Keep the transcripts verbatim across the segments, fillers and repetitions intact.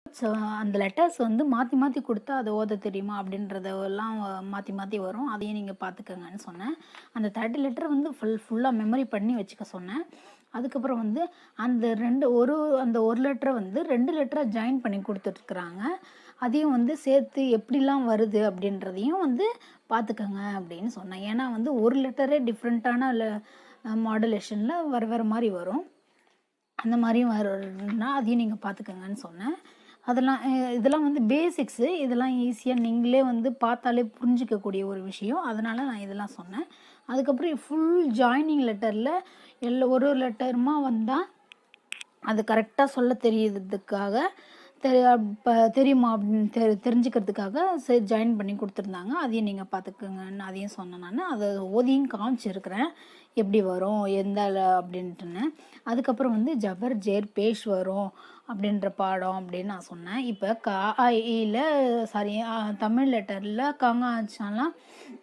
So அந்த letters வந்து மாற்றி மாற்றி கொடுத்தா அதை ஓத தெரியுமா அப்படின்றதெல்லாம் மாற்றி மாற்றி வரும். அதையும் நீங்கள் பார்த்துக்கங்கன்னு சொன்னேன். அந்த தேர்ட்டி லெட்டர் வந்து ஃபுல் ஃபுல்லாக மெமரி பண்ணி வச்சுக்க சொன்னேன். அதுக்கப்புறம் வந்து அந்த ரெண்டு ஒரு அந்த ஒரு லெட்டரை வந்து ரெண்டு லெட்டராக ஜாயின் பண்ணி கொடுத்துட்ருக்குறாங்க. அதையும் வந்து சேர்த்து எப்படிலாம் வருது அப்படின்றதையும் வந்து பார்த்துக்கங்க அப்படின்னு சொன்னேன். ஏன்னா வந்து ஒரு லெட்டரே டிஃப்ரெண்ட்டான மாடுலேஷனில் வர வேறு மாதிரி வரும். அந்த மாதிரியும் வரும்னா அதையும் நீங்கள் பார்த்துக்கங்கன்னு சொன்னேன். அதெல்லாம் இதெல்லாம் வந்து பேசிக்ஸு. இதெல்லாம் ஈஸியாக நீங்களே வந்து பார்த்தாலே புரிஞ்சிக்கக்கூடிய ஒரு விஷயம். அதனால் நான் இதெல்லாம் சொன்னேன். அதுக்கப்புறம் ஃபுல் ஜாயினிங் லெட்டரில் எல்லா ஒரு ஒரு லெட்டருமா வந்தால் அது கரெக்டாக சொல்ல தெரியுறதுக்காக தெரி இப்போ தெரியுமா அப்படின்னு தெ தெரிஞ்சுக்கிறதுக்காக சரி ஜாயின் பண்ணி கொடுத்துருந்தாங்க. அதையும் நீங்கள் பார்த்துக்குங்கன்னு அதையும் சொன்னேன் நான். அதை ஓதியும் காமிச்சிருக்கிறேன் எப்படி வரும் எந்த அப்படின்ட்டுன்னு. அதுக்கப்புறம் வந்து ஜபர் ஜேர் பேஷ் வரும் அப்படின்ற பாடம் அப்படின்னு நான் சொன்னேன். இப்போ கா இயில் சாரி தமிழ் லெட்டரில் காங்க ஆச்சாலாம்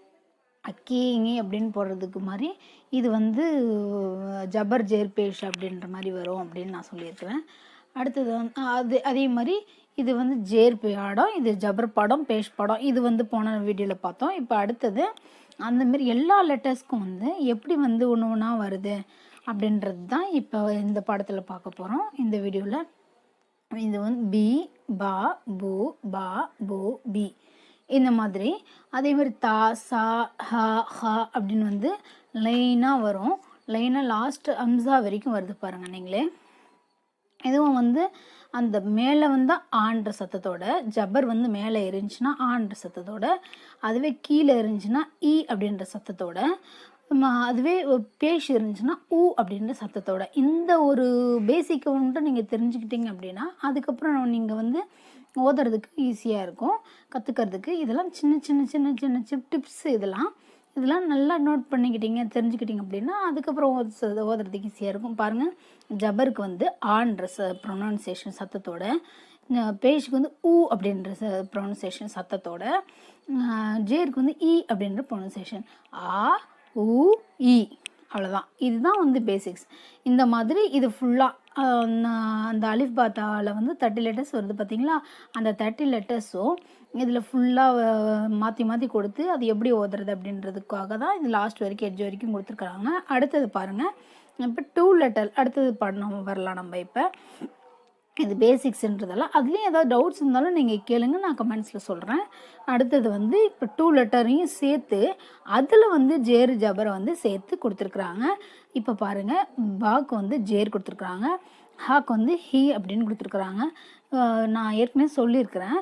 அக்கீங்கி அப்படின்னு போடுறதுக்கு மாதிரி இது வந்து ஜபர் ஜேர் பேஷ் அப்படின்ற மாதிரி வரும் அப்படின்னு நான் சொல்லியிருக்கிறேன். அடுத்தது வந்து அது அதே மாதிரி இது வந்து ஜேர் பாடம், இது ஜபர் பாடம், பேஷ் பாடம். இது வந்து போன வீடியோவில் பார்த்தோம். இப்போ அடுத்தது அந்தமாரி எல்லா லெட்டர்ஸ்க்கும் வந்து எப்படி வந்து ஒன்று ஒன்றா வருது அப்படின்றது தான் இப்போ இந்த பாடத்தில் பார்க்க போகிறோம் இந்த வீடியோவில். இது வந்து பி, பா, பூ, பா, பூ, பி இந்த மாதிரி. அதே மாதிரி தா, சா, ஹா, ஹா அப்படின்னு வந்து லைனாக வரும். லைனாக லாஸ்ட் அம்சா வரைக்கும் வருது பாருங்கள் நீங்களே. இதுவும் வந்து அந்த மேலே வந்தால் ஆன்ற சத்தத்தோட, ஜபர் வந்து மேலே இருந்துச்சுன்னா ஆன்ற சத்தத்தோட, அதுவே கீழே இருந்துச்சுன்னா இ அப்படின்ற சத்தத்தோட, அதுவே பேஷ் இருந்துச்சுன்னா ஊ அப்படின்ற சத்தத்தோட. இந்த ஒரு பேசிக்கை வந்துட்டு நீங்கள் தெரிஞ்சுக்கிட்டீங்க அப்படின்னா அதுக்கப்புறம் நீங்கள் வந்து ஓதுறதுக்கு ஈஸியாக இருக்கும் கற்றுக்கிறதுக்கு. இதெல்லாம் சின்ன சின்ன சின்ன சின்ன சிப் டிப்ஸ். இதெல்லாம் இதெல்லாம் நல்லா நோட் பண்ணிக்கிட்டீங்க தெரிஞ்சுக்கிட்டீங்க அப்படின்னா அதுக்கப்புறம் ஓது ஓதுறதுக்கு ஈஸியாக இருக்கும். பாருங்கள், ஜபருக்கு வந்து ஆன்ற ச ப்ரொனவுன்சியேஷன் சத்தத்தோட, பேஷுக்கு வந்து ஊ அப்படின்ற ச ப்ரொனவுன்சியேஷன் சத்தத்தோட, ஜேருக்கு வந்து இ அப்படின்ற ப்ரொனவுன்சியேஷன் ஆ ஊ இ. அவ்வளோதான். இதுதான் வந்து பேசிக்ஸ். இந்த மாதிரி இது ஃபுல்லாக அந்த அலிஃப் பாத்தாவில் வந்து தேர்ட்டி லெட்டர்ஸ் வருது பார்த்தீங்களா, அந்த தேர்ட்டி லெட்டர்ஸும் இதில் ஃபுல்லாக மாற்றி மாற்றி கொடுத்து அது எப்படி ஓதுறது அப்படின்றதுக்காக தான் இது லாஸ்ட் வரைக்கும் எட்ஜ் வரைக்கும் கொடுத்துருக்குறாங்க. அடுத்தது பாருங்கள், இப்போ டூ லெட்டர் அடுத்தது பண்ண வரலாம் நம்ம. இப்போ இது பேசிக்ஸ்ன்றதெல்லாம் அதுலேயும் ஏதாவது டவுட்ஸ் இருந்தாலும் நீங்கள் கேளுங்க, நான் கமெண்ட்ஸில் சொல்கிறேன். அடுத்தது வந்து இப்போ டூ லெட்டரையும் சேர்த்து அதில் வந்து ஜேர் ஜபரை வந்து சேர்த்து கொடுத்துருக்குறாங்க. இப்போ பாருங்கள், பாக்கு வந்து ஜேர் கொடுத்துருக்குறாங்க, ஹாக்கு வந்து ஹி அப்படின்னு கொடுத்துருக்குறாங்க. நான் ஏற்கனவே சொல்லியிருக்கிறேன்,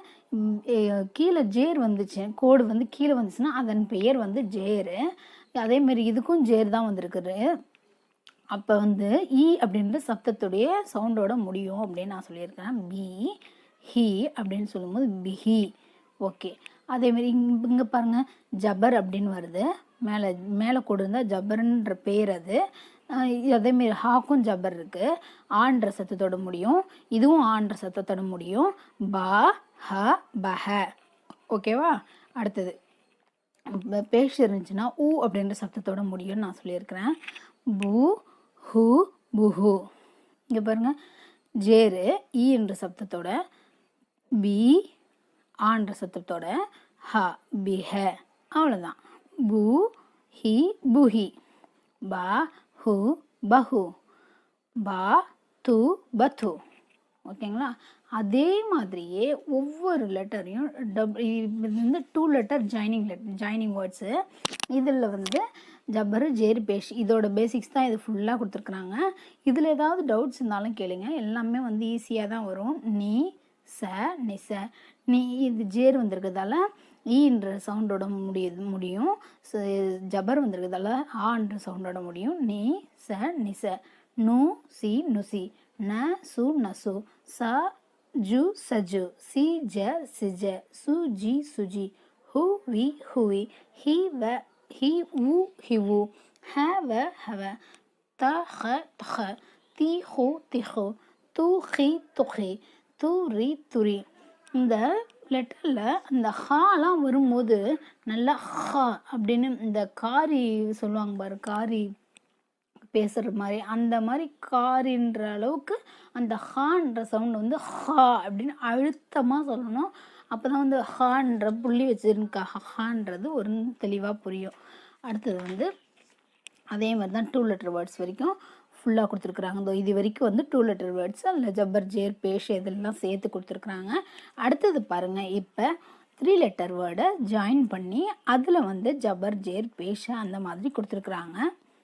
கீழே ஜேர் வந்துச்சு, கோடு வந்து கீழே வந்துச்சுன்னா அதன் பெயர் வந்து ஜேரு. அதேமாரி இதுக்கும் ஜேர் தான் வந்திருக்குது. அப்போ வந்து இ அப்படின்ற சப்தத்துடைய சவுண்டோட முடியும் அப்படின்னு நான் சொல்லியிருக்கிறேன். பி ஹி அப்படின்னு சொல்லும்போது பிஹி. ஓகே. அதேமாரி இங்கே இங்கே பாருங்கள், ஜபர் அப்படின்னு வருது, மேலே மேலே கொடு இருந்தால் ஜபர்ன்ற பேர் அது. அதேமாரி ஹாக்கும் ஜபர் இருக்குது, ஆன்ற சத்தத்தோட முடியும். இதுவும் ஆன்ற சத்தத்தோட முடியும். பா ஹ பஹ. ஓகேவா. அடுத்தது பேஷ் இருந்துச்சுன்னா ஊ அப்படின்ற சத்தத்தோட முடியும்னு நான் சொல்லியிருக்கிறேன். பூ ஹூ புஹு. இங்கே பாருங்கள், ஜேரு இ என்ற சப்தத்தோட, பி ஆன்ற சத்தத்தோட, ஹ பிஹ. அவ்வளோதான். பூ ஹி புஹி, பா ஹூ பஹு, பா து பத்து. ஓகேங்களா. அதே மாதிரியே ஒவ்வொரு லெட்டரையும் டப் இது வந்து two letter joining letter joining words. இதில் வந்து ஜபரு ஜேர் பேஷ் இதோட பேசிக்ஸ் தான் இது ஃபுல்லாக கொடுத்துருக்குறாங்க. இதில் ஏதாவது டவுட்ஸ் இருந்தாலும் கேளுங்க, எல்லாமே வந்து ஈஸியாக தான் வரும். நீ ச நிச. நீ இது ஜேர் வந்திருக்கிறதால ஈன்ற சவுண்டோட முடியுது முடியும். ஜபர் வந்திருக்கிறதால ஆன்ற சவுண்டோட முடியும். நீ ச நிச. நு சி நுசி. ந சு நசு. ச ஜு சஜு. சி ஜ சிஜ. சு ஜி சுஜி. ஹு வி ஹுவி. ஹி வ ஹி உ ஹிவு. ஹ வ ஹவ. த ஹ தஹ. தி ஹு திஹு. து ஹி துஹி. து ரி துரி. இந்த லெட்டரில் அந்த ஹாலாம் வரும்போது நல்லா ஹா அப்படின்னு இந்த காரி சொல்லுவாங்க பாரு, காரி பேசுகிற மாதிரி அந்த மாதிரி காரின்ற அளவுக்கு அந்த ஹான்ற சவுண்ட் வந்து ஹா அப்படின்னு அழுத்தமாக சொல்லணும். அப்போ தான் வந்து ஹான்ற புள்ளி வச்சுருக்கா ஹான்றது ஒரு தெளிவாக புரியும். அடுத்தது வந்து அதே மாதிரி தான் டூ லெட்டர் வேர்ட்ஸ் வரைக்கும் ஃபுல்லாக கொடுத்துருக்குறாங்க. இந்த இது வரைக்கும் வந்து டூ லெட்டர் வேர்ட்ஸ் அதில் ஜபர் ஜேர் பேஷ் இதெல்லாம் சேர்த்து கொடுத்துருக்குறாங்க. அடுத்தது பாருங்கள், இப்போ த்ரீ லெட்டர் வேர்டை ஜாயின் பண்ணி அதில் வந்து ஜபர் ஜேர் பேஷ் அந்த மாதிரி கொடுத்துருக்குறாங்க.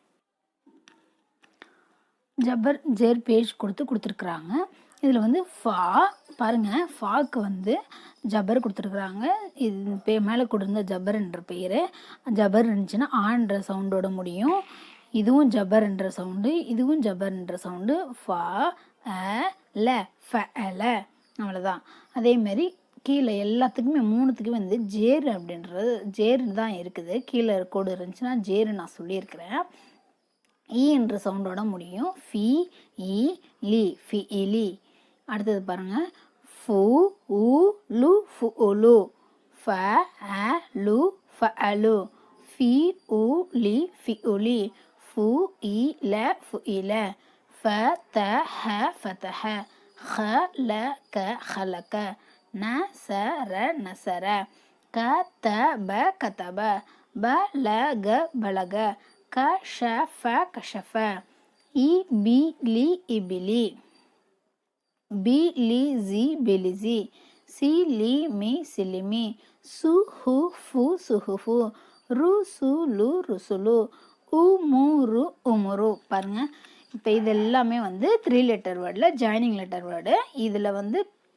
ஜபர் ஜேர் பேஷ் கொடுத்து கொடுத்துருக்குறாங்க. இதில் வந்து ஃபா பாருங்கள், ஃபாக்கு வந்து ஜபர் கொடுத்துருக்குறாங்க. இது பே மேலே கொடுத்த ஜபர்ன்ற பேர் ஜபர் இருந்துச்சுன்னா ஆன்ற சவுண்டோட முடியும். இதுவும் ஜபர்ன்ற சவுண்டு, இதுவும் ஜபர்ன்ற சவுண்டு. ஃபா அ ல ஃப ல அவ்வளோதான். அதேமாரி கீழே எல்லாத்துக்குமே மூணுத்துக்குமே வந்து ஜேர் அப்படின்றது ஜேரு தான் இருக்குது. கீழே கோடு இருந்துச்சுன்னா ஜேரு நான் சொல்லியிருக்கிறேன். ஈ என்ற சவுண்டோட முடியும். ஃபி இ லி ஃபி இலி. அடுத்தது பாருங்கள், ஃபு உ லு ஃபு உலு. ஃப அ லு ஃப அலு. ஃபி உ லி ஃபி உலி. ஃபு இ ல ஃபு இல. ஃப த ஹ ஃபதஹ. ஹ ல க ஹலக. ந ச ர நசர. க த ப கதப. ப ல க பலக. க ஷ ஃப கஷஃப. இ பி லி இபிலி. பி லி ஜி பிலிசி. சி லி மி சிலிமி. சு ஹு ஃபு சுஹுஃபு. ரு சு லு ருசுலு. உ மு ரு உமுரு. பாருங்கள், இப்போ இது எல்லாமே வந்து த்ரீ லெட்டர் வேர்டில் ஜாயினிங் லெட்டர் வேர்டு. இதில் வந்து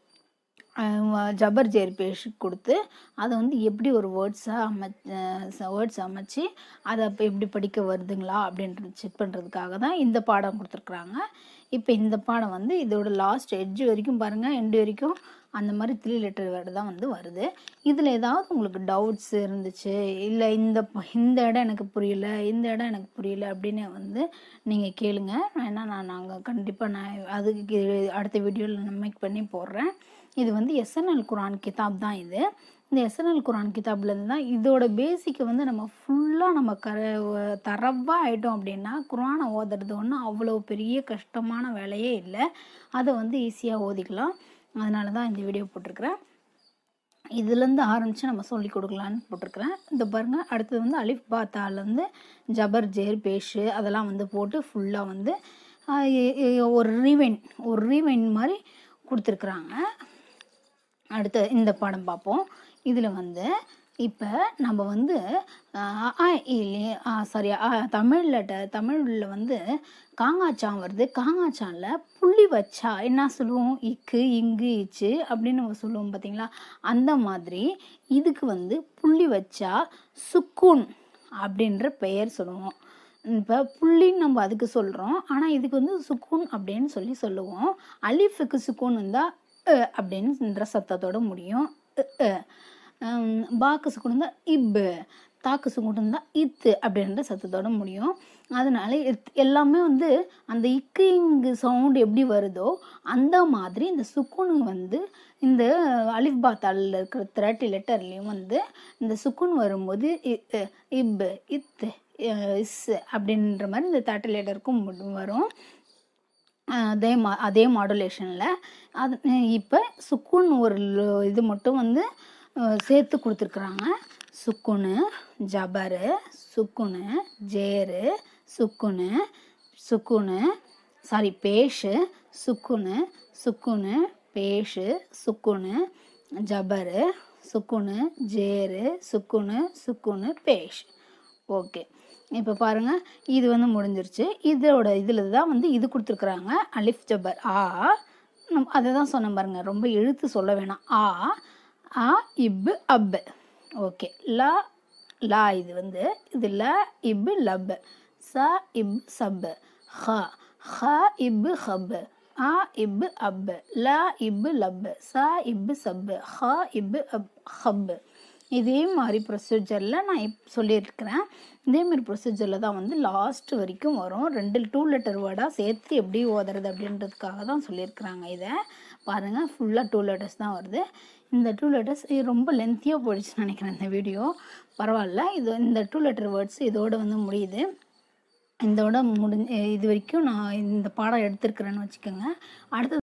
ஜபர் ஜேர் பேஷ் கொடுத்து அதை வந்து எப்படி ஒரு வேர்ட்ஸாக அமை வேர்ட்ஸ் அமைச்சு அதை அப்போ எப்படி படிக்க வருதுங்களா அப்படின்றது செக் பண்ணுறதுக்காக தான் இந்த பாடம் கொடுத்துருக்குறாங்க. இப்போ இந்த பாடம் வந்து இதோட லாஸ்ட் எட்ஜ் வரைக்கும் பாருங்கள், எண்டு வரைக்கும் அந்த மாதிரி த்ரீ லெட்டர் வேர்டு தான் வந்து வருது. இதில் ஏதாவது உங்களுக்கு டவுட்ஸ் இருந்துச்சு, இல்லை இந்த இந்த இடம் எனக்கு புரியல, இந்த இடம் எனக்கு புரியல அப்படின்னு வந்து நீங்கள் கேளுங்க. ஏன்னா நான் நாங்கள் கண்டிப்பாக நான் அதுக்கு அடுத்த வீடியோவில் நான் மேக் பண்ணி போடுறேன். இது வந்து எஸ்என்எல் குரான் கிதாப் தான். இது இந்த எஸ்என்எல் குரான் கிதாப்லேருந்து தான் இதோட பேசிக்கை வந்து நம்ம ஃபுல்லாக நம்ம கர தரவாக ஆகிட்டோம் அப்படின்னா குரானை ஓதுறது ஒன்றும் அவ்வளோ பெரிய கஷ்டமான வேலையே இல்லை. அதை வந்து ஈஸியாக ஓதிக்கலாம். அதனால தான் இந்த வீடியோ போட்டிருக்கிறேன். இதுலேருந்து ஆரம்பித்து நம்ம சொல்லி கொடுக்கலான்னு போட்டிருக்கிறேன். இந்த பாருங்கள், அடுத்தது வந்து அலிஃப் பா தாலேருந்து ஜபர் ஜேர் பேஷு அதெல்லாம் வந்து போட்டு ஃபுல்லாக வந்து ஒரு ரீவைன் ஒரு ரீவைன் மாதிரி கொடுத்துருக்குறாங்க. அடுத்து இந்த பாடம் பார்ப்போம். இதில் வந்து இப்போ நம்ம வந்து சாரி தமிழில் தமிழில் வந்து காங்காச்சான் வருது. காங்காச்சானில் புள்ளி வச்சா என்ன சொல்லுவோம்? இக்கு இங்கு இச்சு அப்படின்னு நம்ம சொல்லுவோம் பார்த்தீங்களா? அந்த மாதிரி இதுக்கு வந்து புள்ளி வச்சா சுக்கூன் அப்படின்ற பெயர் சொல்லுவோம். இப்போ புள்ளின்னு நம்ம அதுக்கு சொல்கிறோம், ஆனால் இதுக்கு வந்து சுக்கூன் அப்படின்னு சொல்லி சொல்லுவோம். அலிஃபுக்கு சுக்கூன் இருந்தால் அப்படின்ற சத்தத்தோட முடியும். பாக்கு சுக்கூன் இருந்தால் இப்பு, தாக்கு சுக்கூன் இருந்தால் இத்து அப்படின்ற சத்தத்தோட முடியும். அதனால எல்லாமே வந்து அந்த இக்கு இங்கு சவுண்டு எப்படி வருதோ அந்த மாதிரி இந்த சுக்கூனு வந்து இந்த அலிஃப் பா தாலில் இருக்கிற தேர்ட்டி லெட்டர்லேயும் வந்து இந்த சுக்கூன் வரும்போது இப்பு இத்து இஸ் அப்படின்ற மாதிரி இந்த தேர்ட்டி லெட்டருக்கும் வரும். அதே மா அதே மாடுலேஷனில் அது இப்போ சுக்குன் ஒரு இது மட்டும் வந்து சேர்த்து கொடுத்துருக்குறாங்க. சுக்குனு ஜபரு, சுக்குனு ஜேரு, சுக்குனு சுக்குனு சாரி பேஷு, சுக்குனு சுக்குனு பேஷு, சுக்குனு ஜபரு, சுக்குனு ஜேரு, சுக்குனு சுக்குனு பேஷ். ஓகே, இப்போ பாருங்கள், இது வந்து முடிஞ்சிருச்சு. இதோட இதில் தான் வந்து இது கொடுத்துருக்குறாங்க அலிஃப் ஜபர் ஆ. நம் அதை தான் சொன்ன பாருங்கள், ரொம்ப எழுத்து சொல்ல வேணாம். ஆ ஆ இப்பு அப்பு. ஓகே, லா லா இது வந்து இது ல இப்பு லப்பு. ச இப்பு சப்பு. ஹ ஹ இப்பு ஹப்பு. ஆ இப்பு அப்பு. லா இப்பு லப்பு. ச இப்பு சப்பு. ஹ இப்பு அப் ஹப்பு. இதே மாதிரி ப்ரொசீஜரில் நான் இப் சொல்லியிருக்கிறேன். இதேமாரி ப்ரொசீஜரில் தான் வந்து லாஸ்ட் வரைக்கும் வரும். ரெண்டு டூ லெட்டர் வேர்டாக சேர்த்து எப்படி ஓதுறது அப்படின்றதுக்காக தான் சொல்லியிருக்கிறாங்க. இதை பாருங்கள், ஃபுல்லாக டூ லெட்டர்ஸ் தான் வருது. இந்த டூ லெட்டர்ஸ் ரொம்ப லென்த்தியாக போயிடுச்சுன்னு நினைக்கிறேன் இந்த வீடியோ. பரவாயில்ல, இது இந்த டூ லெட்டர் வேர்ட்ஸ் இதோடு வந்து முடியுது. இதோட முடிஞ்ச இது வரைக்கும் நான் இந்த பாடம் எடுத்திருக்கிறேன்னு வச்சுக்கோங்க. அடுத்தது